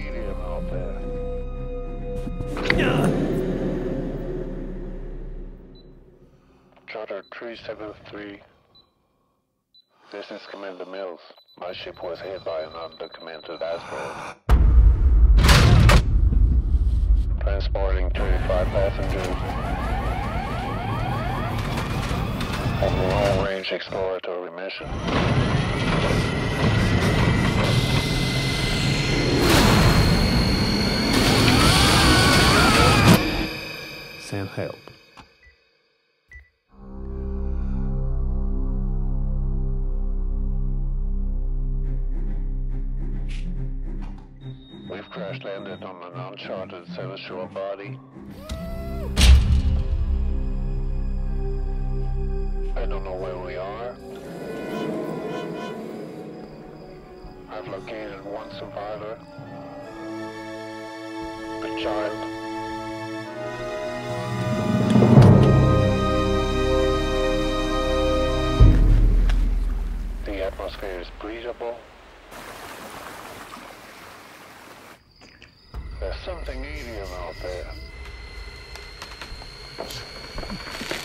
medium out there. Charter 373. This is Commander Mills. My ship was hit by an undocumented asteroid. Transporting 35 passengers. On a long-range exploratory mission. Send help. We've crash landed on an uncharted celestial body. I don't know where we are. I've located one survivor. A child. The atmosphere is breathable. There's something alien out there.